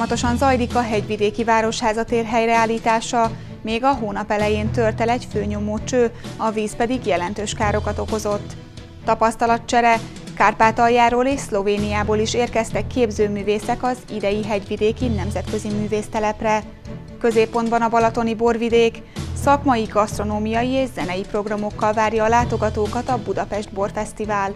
Folyamatosan zajlik a hegyvidéki városházatér helyreállítása, még a hónap elején tört el egy főnyomó cső, a víz pedig jelentős károkat okozott. Tapasztalatcsere, Kárpátaljáról és Szlovéniából is érkeztek képzőművészek az idei hegyvidéki nemzetközi művésztelepre. Középpontban a balatoni borvidék, szakmai, gasztronómiai és zenei programokkal várja a látogatókat a Budapest Borfesztivál.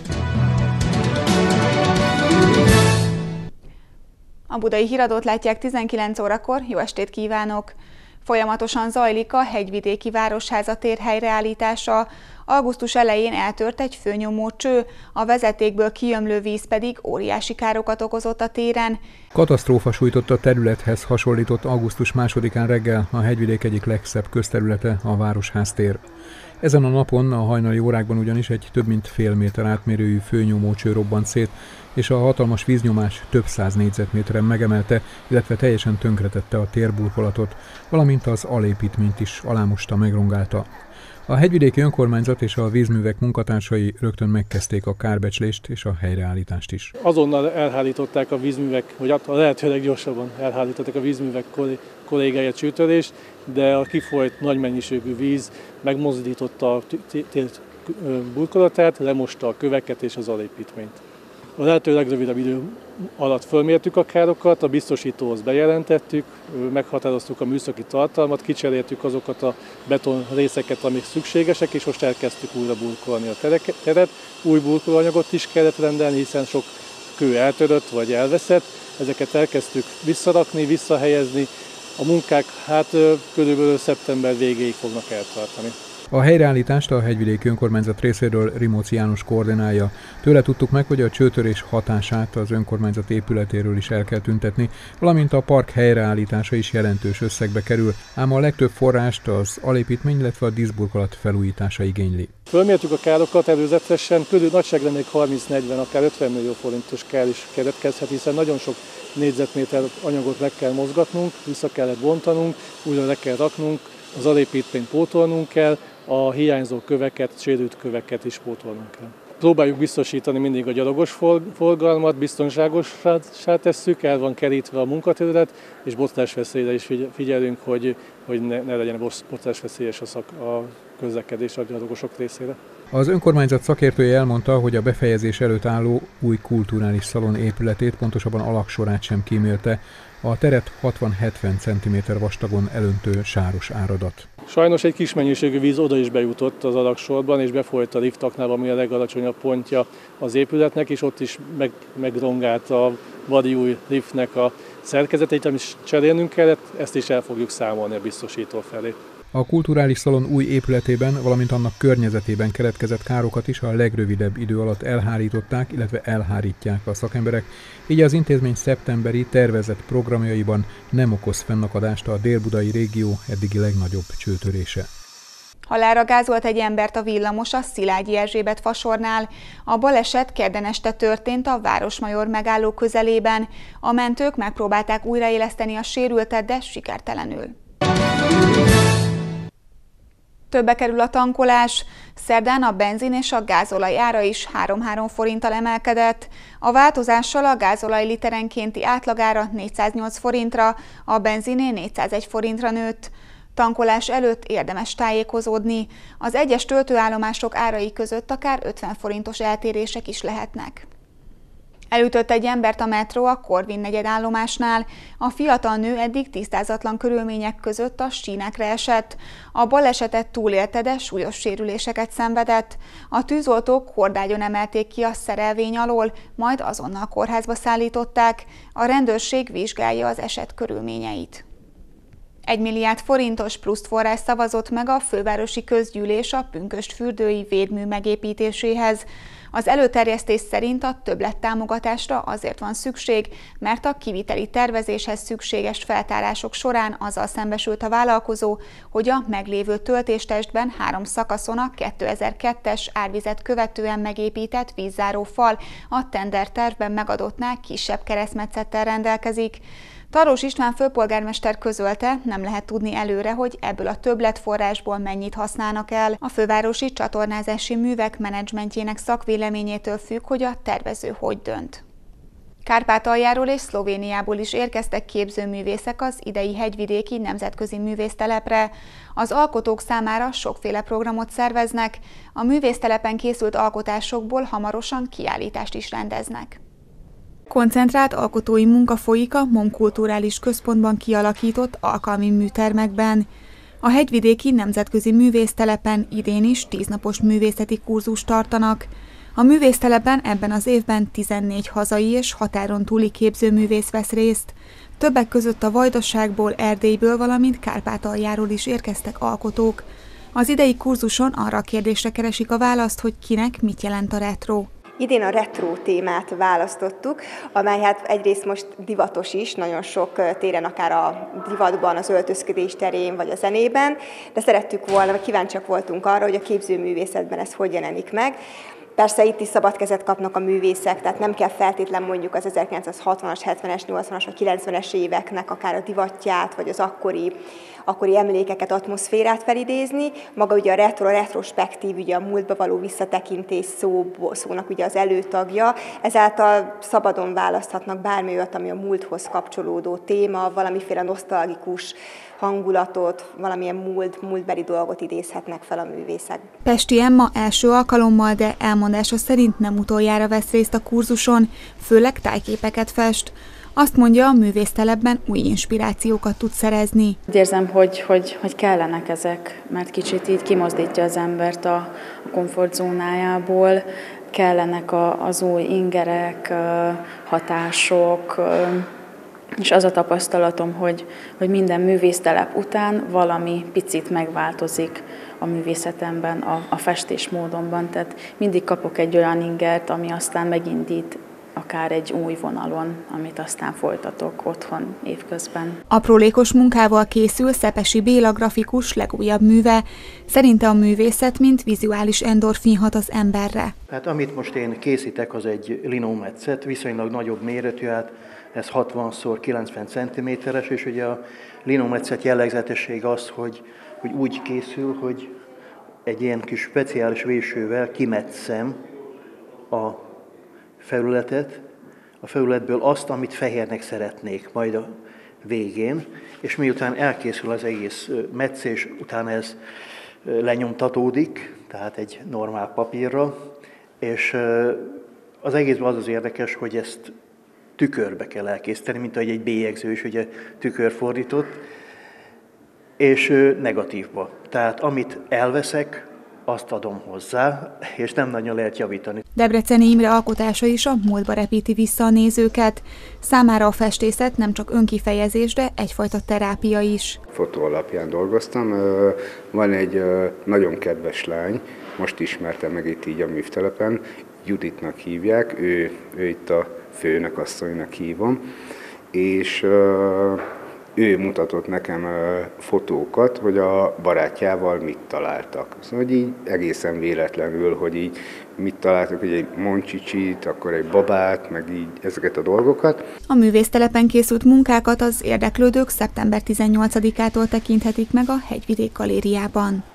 A Budai Híradót látják 19 órakor, jó estét kívánok! Folyamatosan zajlik a hegyvidéki városházatér helyreállítása, augusztus elején eltört egy főnyomó cső, a vezetékből kiömlő víz pedig óriási károkat okozott a téren. Katasztrófa sújtotta területhez hasonlított augusztus 2-án reggel a hegyvidék egyik legszebb közterülete, a Városháztér. Ezen a napon a hajnali órákban ugyanis egy több mint fél méter átmérőjű főnyomó cső robbant szét, és a hatalmas víznyomás több száz négyzetméteren megemelte, illetve teljesen tönkretette a térburkolatot, valamint az alépítményt is alámosta, megrongálta. A hegyvidéki önkormányzat és a vízművek munkatársai rögtön megkezdték a kárbecslést és a helyreállítást is. Azonnal elhárították a vízművek, vagy a lehető leggyorsabban elhárították a vízművek kollégája csőtörést, de a kifolyt nagy mennyiségű víz megmozdította a tér burkolatát, lemosta a köveket és az alépítményt. A lehető legrövidebb idő alatt fölmértük a károkat, a biztosítóhoz bejelentettük, meghatároztuk a műszaki tartalmat, kicseréltük azokat a beton részeket, amik szükségesek, és most elkezdtük újra burkolni a teret. Új burkolóanyagot is kellett rendelni, hiszen sok kő eltörött vagy elveszett. Ezeket elkezdtük visszarakni, visszahelyezni. A munkák körülbelül szeptember végéig fognak eltartani. A helyreállítást a hegyvidéki önkormányzat részéről Rimóci János koordinálja. Tőle tudtuk meg, hogy a csőtörés hatását az önkormányzat épületéről is el kell tüntetni, valamint a park helyreállítása is jelentős összegbe kerül, ám a legtöbb forrást az alépítmény, illetve a díszburkolat felújítása igényli. Fölmértük a károkat előzetesen, nagyságrendileg 30-40, akár 50 millió forintos kár is keletkezhet, hiszen nagyon sok négyzetméter anyagot meg kell mozgatnunk, vissza kellett bontanunk, újra le kell raknunk, az alépítményt pótolnunk kell, a hiányzó köveket, sérült köveket is pótolnunk kell. Próbáljuk biztosítani mindig a gyalogos forgalmat, biztonságosá tesszük, el van kerítve a munkaterület, és botlásveszélyre is figyelünk, hogy ne legyen botlásveszélyes a közlekedés a gyalogosok részére. Az önkormányzat szakértője elmondta, hogy a befejezés előtt álló új kulturális szalon épületét, pontosabban alaksorát sem kímélte, a teret 60-70 cm vastagon elöntő sáros áradat. Sajnos egy kis mennyiségű víz oda is bejutott az alaksorban, és befolyt a liftaknál, ami a legalacsonyabb pontja az épületnek, és ott is megrongált a vadi új liftnek a szerkezetét, amit cserélnünk kellett, ezt is el fogjuk számolni a biztosító felé. A kulturális szalon új épületében, valamint annak környezetében keletkezett károkat is a legrövidebb idő alatt elhárították, illetve elhárítják a szakemberek, így az intézmény szeptemberi tervezett programjaiban nem okoz fennakadást a délbudai régió eddigi legnagyobb csőtörése. Halálra gázolt egy embert a villamos a Szilágyi Erzsébet fasornál. A baleset kedden este történt a Városmajor megálló közelében. A mentők megpróbálták újraéleszteni a sérültet, de sikertelenül. Többe kerül a tankolás, szerdán a benzin és a gázolaj ára is 3-3 forinttal emelkedett. A változással a gázolaj literenkénti átlagára 408 forintra, a benziné 401 forintra nőtt. Tankolás előtt érdemes tájékozódni, az egyes töltőállomások árai között akár 50 forintos eltérések is lehetnek. Elütött egy embert a metró a Korvin negyed állomásnál. A fiatal nő eddig tisztázatlan körülmények között a sínekre esett. A balesetet túlélte, de súlyos sérüléseket szenvedett. A tűzoltók hordágyon emelték ki a szerelvény alól, majd azonnal kórházba szállították. A rendőrség vizsgálja az eset körülményeit. 1 milliárd forintos pluszt forrás szavazott meg a fővárosi közgyűlés a pünkösdfürdői védmű megépítéséhez. Az előterjesztés szerint a többlettámogatásra azért van szükség, mert a kiviteli tervezéshez szükséges feltárások során azzal szembesült a vállalkozó, hogy a meglévő töltéstestben 3 szakaszon a 2002-es árvizet követően megépített vízzáró fal a tendertervben megadottnál kisebb keresztmetszettel rendelkezik. Tarlós István főpolgármester közölte, nem lehet tudni előre, hogy ebből a többletforrásból mennyit használnak el. A fővárosi csatornázási művek menedzsmentjének szakvéleményétől függ, hogy a tervező hogy dönt. Kárpátaljáról és Szlovéniából is érkeztek képzőművészek az idei hegyvidéki nemzetközi művésztelepre. Az alkotók számára sokféle programot szerveznek, a művésztelepen készült alkotásokból hamarosan kiállítást is rendeznek. Koncentrált alkotói munka folyik a MOM Kulturális Központban kialakított alkalmi műtermekben. A hegyvidéki nemzetközi művésztelepen idén is 10 napos művészeti kurzust tartanak. A művésztelepen ebben az évben 14 hazai és határon túli képzőművész vesz részt. Többek között a Vajdaságból, Erdélyből, valamint Kárpátaljáról is érkeztek alkotók. Az idei kurzuson arra a kérdésre keresik a választ, hogy kinek mit jelent a retro. Idén a retro témát választottuk, amely hát egyrészt most divatos is, nagyon sok téren, akár a divatban, az öltözködés terén vagy a zenében, de szerettük volna, vagy kíváncsiak voltunk arra, hogy a képzőművészetben ez hogy jelenik meg. Persze itt is szabad kezet kapnak a művészek, tehát nem kell feltétlen mondjuk az 1960-as, 70-es, 80-as vagy 90-es éveknek akár a divatját, vagy az akkori emlékeket, atmoszférát felidézni. Maga ugye a retro, a retrospektív, ugye a múltba való visszatekintés szónak ugye az előtagja, ezáltal szabadon választhatnak bármi olyat, ami a múlthoz kapcsolódó téma, valamiféle nosztalgikus hangulatot, valamilyen múltbeli dolgot idézhetnek fel a művészek. Pesti Emma első alkalommal, de elmondása szerint nem utoljára vesz részt a kurzuson, főleg tájképeket fest. Azt mondja, a művésztelepben új inspirációkat tud szerezni. Érzem, hogy kellenek ezek, mert kicsit így kimozdítja az embert a komfortzónájából, kellenek az új ingerek, hatások, és az a tapasztalatom, hogy minden művésztelep után valami picit megváltozik a művészetemben, a festésmódomban. Tehát mindig kapok egy olyan ingert, ami aztán megindít akár egy új vonalon, amit aztán folytatok otthon évközben. Aprólékos munkával készül Szepesi Béla grafikus legújabb műve. Szerinte a művészet, mint vizuális endorfin hat az emberre. Hát amit most én készítek, az egy linometszet, viszonylag nagyobb méretű, hát ez 60x90 cm-es, és ugye a linometszet jellegzetesség az, hogy úgy készül, hogy egy ilyen kis speciális vésővel kimetszem a felületet, a felületből azt, amit fehérnek szeretnék majd a végén, és miután elkészül az egész metszés, utána ez lenyomtatódik, tehát egy normál papírra, és az egészben az érdekes, hogy ezt tükörbe kell elkészíteni, mint ahogy egy bélyegző is ugye tükörfordított, és negatívba. Tehát amit elveszek, azt adom hozzá, és nem nagyon lehet javítani. Debreceni Imre alkotása is a múltba repíti vissza a nézőket. Számára a festészet nem csak önkifejezés, de egyfajta terápia is. Fotó alapján dolgoztam. Van egy nagyon kedves lány, most ismertem meg itt így a művtelepen, Juditnak hívják, ő itt a főnök asszonynak hívom, és ő mutatott nekem fotókat, hogy a barátjával mit találtak. Szóval hogy így egészen véletlenül, hogy így mit találtak, hogy egy moncsicsit, akkor egy babát, meg így ezeket a dolgokat. A művésztelepen készült munkákat az érdeklődők szeptember 18-ától tekinthetik meg a Hegyvidék Galériában.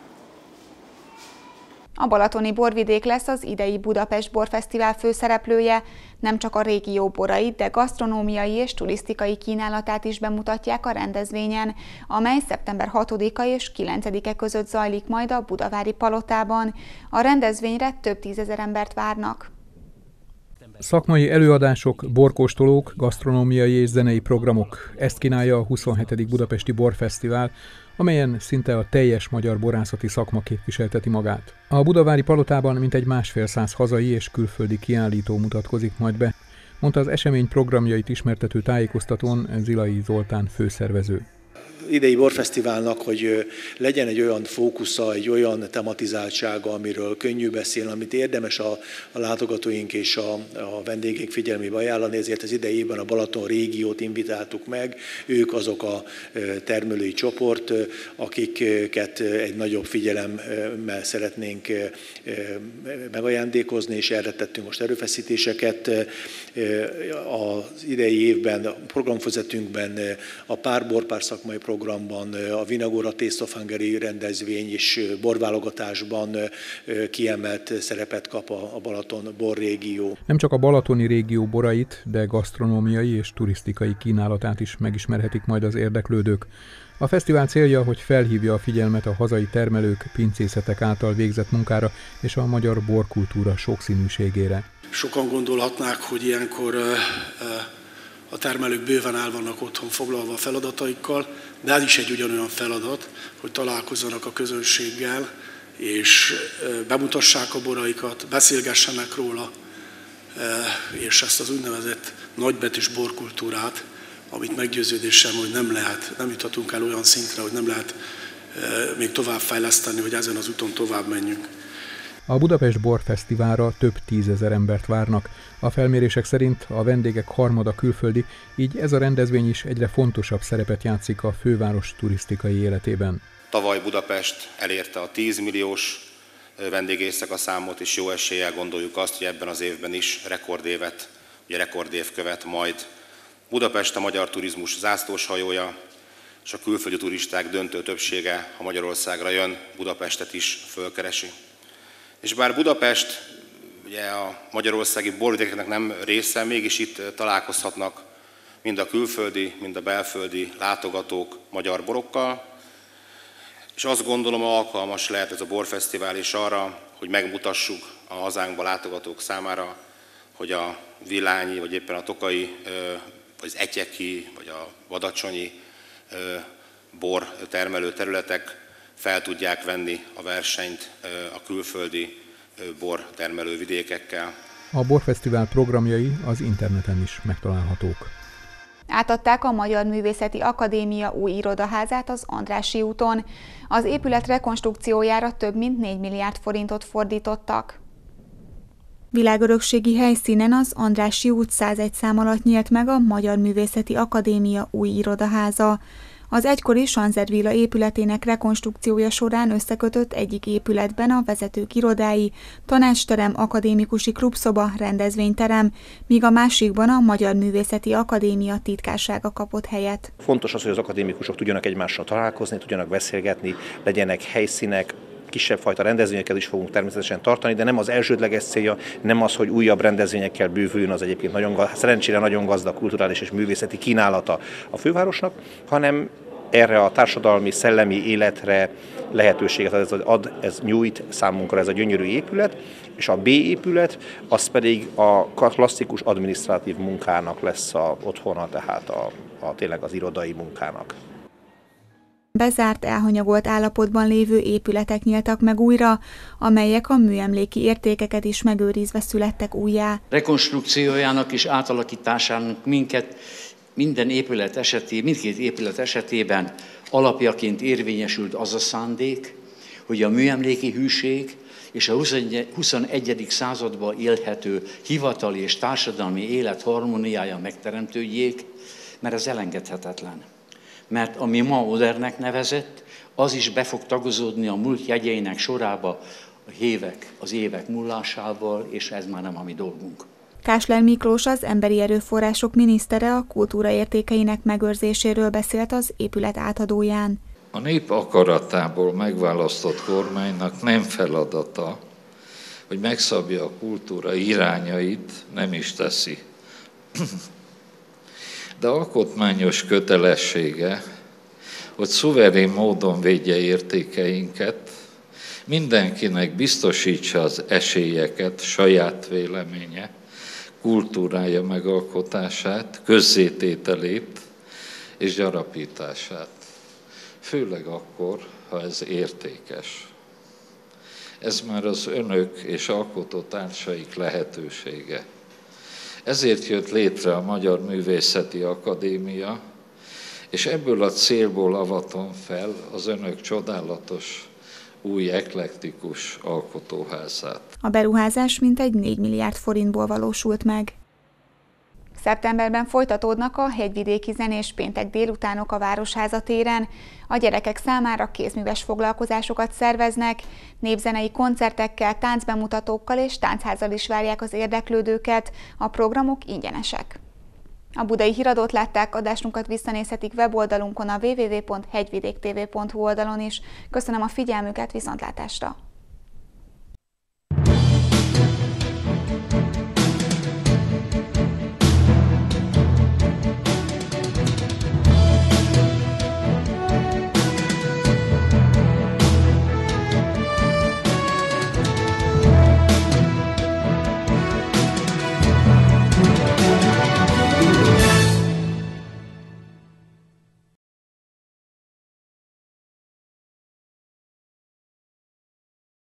A balatoni borvidék lesz az idei Budapest Borfesztivál főszereplője. Nem csak a régió borait, de gasztronómiai és turisztikai kínálatát is bemutatják a rendezvényen, amely szeptember 6-a és 9-e között zajlik majd a Budavári Palotában. A rendezvényre több tízezer embert várnak. Szakmai előadások, borkóstolók, gasztronómiai és zenei programok. Ezt kínálja a 27. Budapesti Borfesztivál, amelyen szinte a teljes magyar borászati szakma képviselteti magát. A Budavári Palotában mintegy 150 hazai és külföldi kiállító mutatkozik majd be, mondta az esemény programjait ismertető tájékoztatón Zilai Zoltán főszervező. Idei borfesztiválnak, hogy legyen egy olyan fókusza, egy olyan tematizáltsága, amiről könnyű beszélni, amit érdemes a látogatóink és a vendégek figyelmébe ajánlani, ezért az idei évben a Balaton régiót invitáltuk meg. Ők azok a termelői csoport, akiket egy nagyobb figyelemmel szeretnénk megajándékozni, és erre tettünk most erőfeszítéseket. Az idei évben a programvezetünkben a pár szakmai program programban, a Vinagora Taste of Hungary rendezvény és borválogatásban kiemelt szerepet kap a Balaton borrégió. Nem csak a balatoni régió borait, de gasztronómiai és turisztikai kínálatát is megismerhetik majd az érdeklődők. A fesztivál célja, hogy felhívja a figyelmet a hazai termelők, pincészetek által végzett munkára és a magyar borkultúra sokszínűségére. Sokan gondolhatnák, hogy ilyenkor a termelők bőven el vannak otthon foglalva a feladataikkal, de ez is egy ugyanolyan feladat, hogy találkozzanak a közönséggel, és bemutassák a boraikat, beszélgessenek róla, és ezt az úgynevezett nagybetűs borkultúrát, amit meggyőződésem, hogy nem juthatunk el olyan szintre, hogy nem lehet még tovább fejleszteni, hogy ezen az úton tovább menjünk. A Budapest Borfesztiválra több 10 000 embert várnak. A felmérések szerint a vendégek harmada külföldi, így ez a rendezvény is egyre fontosabb szerepet játszik a főváros turisztikai életében. Tavaly Budapest elérte a 10 milliós vendégészaka számot, és jó eséllyel gondoljuk azt, hogy ebben az évben is rekordév követ majd. Budapest a magyar turizmus zászlóshajója, és a külföldi turisták döntő többsége, ha Magyarországra jön, Budapestet is fölkeresi. És bár Budapest ugye a magyarországi borvidékeknek nem része, mégis itt találkozhatnak mind a külföldi, mind a belföldi látogatók magyar borokkal, és azt gondolom, alkalmas lehet ez a borfesztivál is arra, hogy megmutassuk a hazánkba látogatók számára, hogy a Vilányi, vagy éppen a Tokai, vagy az Etyeki, vagy a Badacsonyi bor termelő területek fel tudják venni a versenyt a külföldi bor termelő vidékekkel. A Borfesztivál programjai az interneten is megtalálhatók. Átadták a Magyar Művészeti Akadémia új irodaházát az Andrássy úton. Az épület rekonstrukciójára több mint 4 milliárd forintot fordítottak. Világörökségi helyszínen az Andrássy út 101 szám alatt nyílt meg a Magyar Művészeti Akadémia új irodaháza. Az egykori Sanzervilla épületének rekonstrukciója során összekötött egyik épületben a vezetők irodái, tanácsterem, akadémikusi klubszoba, rendezvényterem, míg a másikban a Magyar Művészeti Akadémia titkársága kapott helyet. Fontos az, hogy az akadémikusok tudjanak egymással találkozni, tudjanak beszélgetni, legyenek helyszínek, kisebb fajta rendezvényeket is fogunk természetesen tartani, de nem az elsődleges célja, nem az, hogy újabb rendezvényekkel bővüljön az egyébként szerencsére nagyon gazdag kulturális és művészeti kínálata a fővárosnak, hanem erre a társadalmi, szellemi életre lehetőséget ad, ez nyújt számunkra ez a gyönyörű épület, és a B épület, az pedig a klasszikus adminisztratív munkának lesz a otthona, tehát tényleg az irodai munkának. Bezárt, elhanyagolt állapotban lévő épületek nyíltak meg újra, amelyek a műemléki értékeket is megőrizve születtek újjá. Rekonstrukciójának és átalakításának mindkét épület esetében alapjaként érvényesült az a szándék, hogy a műemléki hűség és a 21. században élhető hivatali és társadalmi élet harmóniája megteremtődjék, mert ez elengedhetetlen. Mert ami ma modernnek nevezett, az is be fog tagozódni a múlt jegyeinek sorába az évek múlásával, és ez már nem a mi dolgunk. Kásler Miklós, az emberi erőforrások minisztere, a kultúra értékeinek megőrzéséről beszélt az épület átadóján. A nép akaratából megválasztott kormánynak nem feladata, hogy megszabja a kultúra irányait, nem is teszi. De alkotmányos kötelessége, hogy szuverén módon védje értékeinket, mindenkinek biztosítsa az esélyeket, saját véleménye, kultúrája megalkotását, közzétételét és gyarapítását. Főleg akkor, ha ez értékes. Ez már az önök és alkotótársaik lehetősége. Ezért jött létre a Magyar Művészeti Akadémia, és ebből a célból avatom fel az önök csodálatos, új eklektikus alkotóházát. A beruházás mintegy 4 milliárd forintból valósult meg. Szeptemberben folytatódnak a hegyvidéki zenés péntek délutánok a Városháza téren. A gyerekek számára kézműves foglalkozásokat szerveznek, népzenei koncertekkel, táncbemutatókkal és táncházzal is várják az érdeklődőket. A programok ingyenesek. A Budai Híradót látták, adásunkat visszanézhetik weboldalunkon a www.hegyvidéktv.hu oldalon is. Köszönöm a figyelmüket, viszontlátásra!